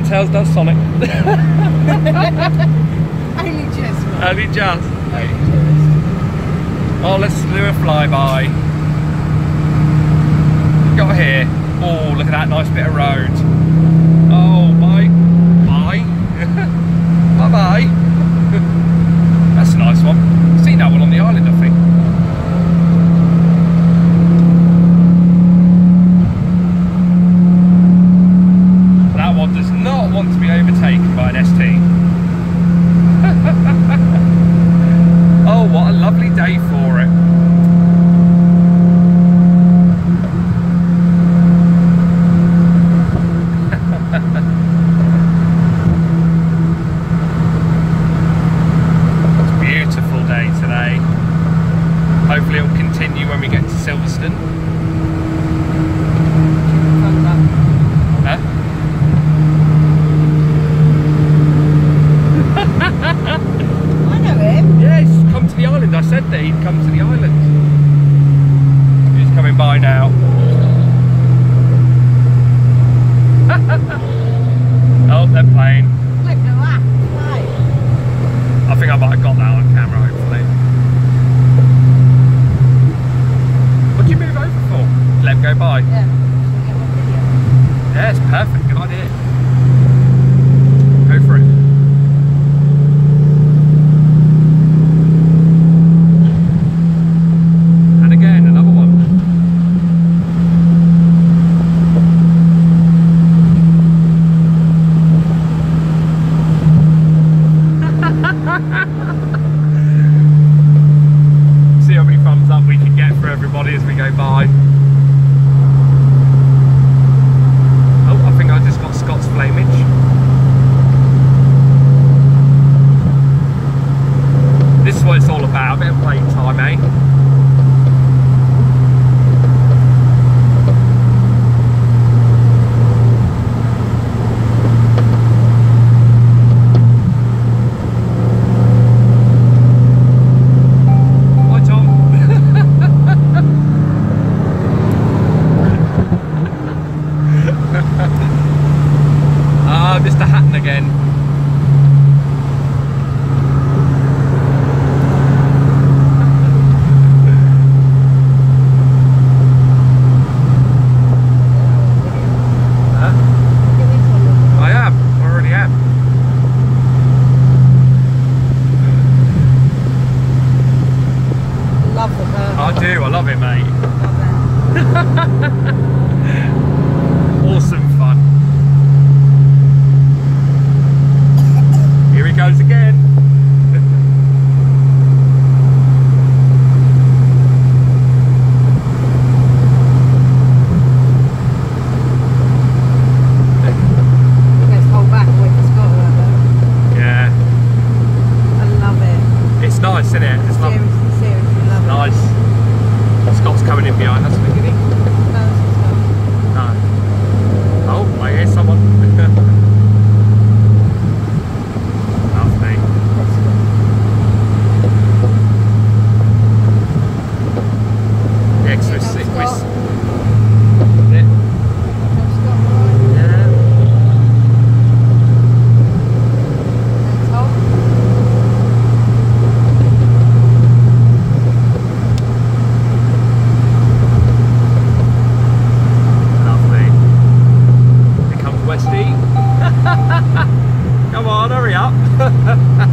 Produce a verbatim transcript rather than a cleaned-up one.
Chantel's done Sonic. Only just. Man. Only just. Only just. Oh, let's do a flyby. Got here. Oh, look at that nice bit of road. Oh, bye. Bye. Bye bye. That's a nice one. Seen that one on the island, I think. That one does not want to be overtaken by an S T. Oh, what a lovely day for it. Hopefully it will continue when we get to Silverstone. Huh? I know him. Yeah, he's come to the island. I said that he'd come to the island. He's coming by now. Oh, they're playing. Look at that. Right. I think I might have got that on camera, hopefully. What do you move over for? Let him go by? Yeah. Yeah, it's perfect. Good idea. Go for it. And again, another one. See how many thumbs up we can get for everybody as we go by. Oh, I think I just got Scott's flamage. This is what it's all about, a bit of playing time, eh? Ah, Mister Hatton again. Huh? I am. I already am. Love the bird. I do. I love it, mate. Love Awesome fun. Here he goes again. Let's hold back and wait for Scotland. Yeah. I love it. It's nice, isn't it? It's lovely. Seriously, seriously love Nice. Scott's coming in behind us, isn't he? it. No, this is not. No. Oh, I hear someone. Lovely. The extra Here sick comes was. Scott. Yeah. Come Scott, right? Yeah. And Tom. Lovely. Here comes Westy. Come on, hurry up.